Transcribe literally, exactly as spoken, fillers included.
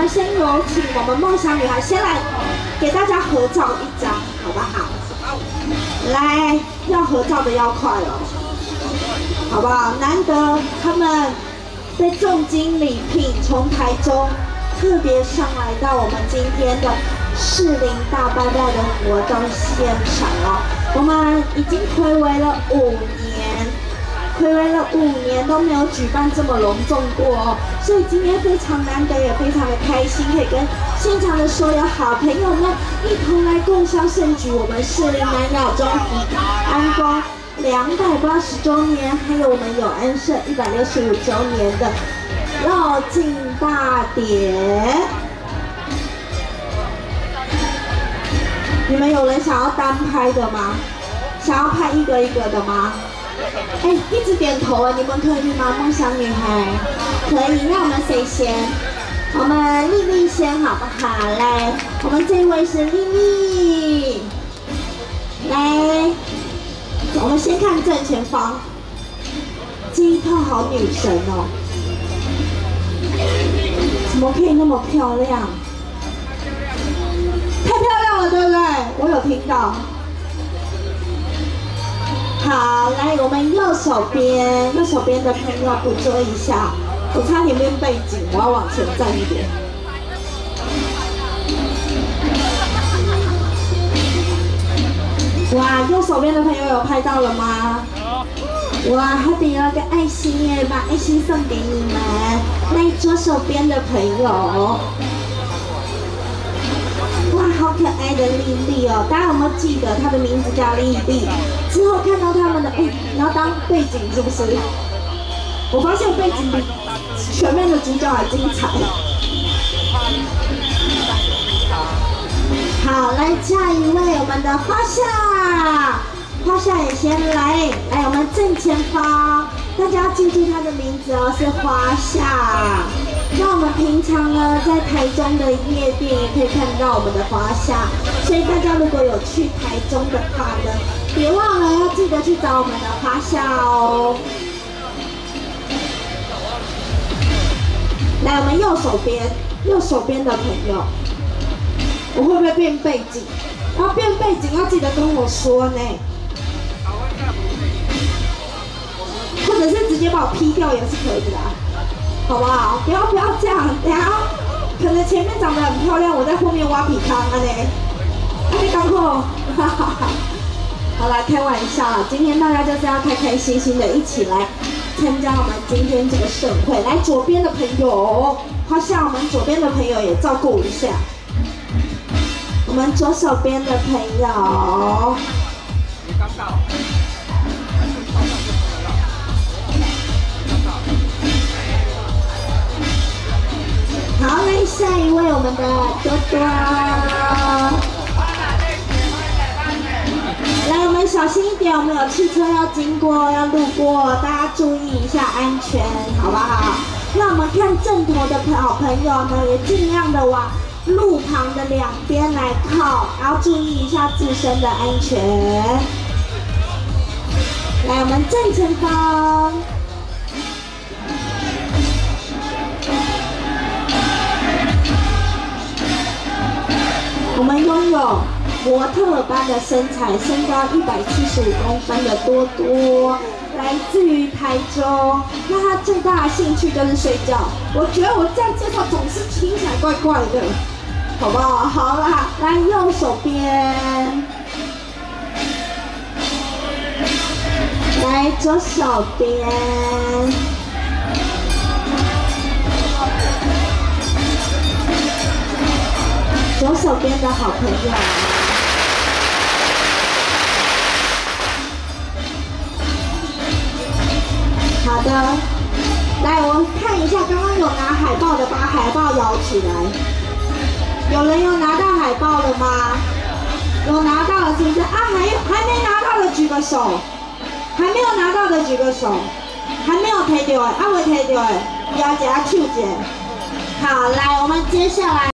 们先有请我们梦想女孩先来给大家合照一张，好不好？来，要合照的要快哦，好不好？难得他们被重金礼聘，从台中特别上来到我们今天的士林大拜拜的活动现场哦。我们已经睽违了五年。 睽违了五年都没有举办这么隆重过哦，所以今天非常难得，也非常的开心，可以跟现场的所有好朋友们一同来共襄盛举我们士林南雅中安宫两百八十周年，还有我们永安社一百六十五周年的绕境大典。你们有人想要单拍的吗？想要拍一个一个的吗？ 哎，一直点头啊！你们可以吗？梦想女孩，可以。那我们谁先？我们丽丽先好不好？来，我们这位是丽丽。来，我们先看正前方，这一套好女神哦！怎么可以那么漂亮？太漂亮了，对不对？我有听到。 好，来我们右手边，右手边的朋友捕捉一下，我差点变背景，我要往前站一点。哇，右手边的朋友有拍到了吗？哇，还比了个爱心耶，把爱心送给你们。来，左手边的朋友。 哇，好可爱的丽丽哦！大家有没有记得她的名字叫丽丽？之后看到他们的，哎，你要当背景是不是？我发现背景比前面的主角还精彩。好，来下一位，我们的花夏，花夏也先来，来我们正前方，大家要记住她的名字哦，是花夏。 那我们平常呢，在台中的夜店也可以看到我们的花夏，所以大家如果有去台中的话呢，别忘了要记得去找我们的花夏哦。来，我们右手边，右手边的朋友，我会不会变背景？然后变背景要记得跟我说呢，或者是直接把我 P 掉也是可以的、啊。 好不好？不要不要这样，等下可能前面长得很漂亮，我在后面挖鼻康啊呢。你刚好，哈哈哈。好啦，开玩笑啦，今天大家就是要开开心心的一起来参加我们今天这个盛会。来，左边的朋友，花夏，我们左边的朋友也照顾一下。我们左手边的朋友。好，来下一位，我们的多多。来，我们小心一点，我们有汽车要经过，要路过，大家注意一下安全，好不好？那我们看正头的好朋友呢，也尽量的往路旁的两边来靠，然后注意一下自身的安全。来，我们正前方。 我们拥有模特般的身材，身高一百七十五公分的多多，来自于台中。那他最大的兴趣就是睡觉。我觉得我这样介绍总是听起来怪怪的，好不好？好啦，来右手边，来左手边。 左手边的好朋友，好的，来我们看一下，刚刚有拿海报的，把海报摇起来。有人有拿到海报了吗？有拿到了是不是？啊，还有还没拿到的举个手，还没有拿到的举个手，还没有摕到的，啊未摕到的，摇一下手者。好，来，我们接下来。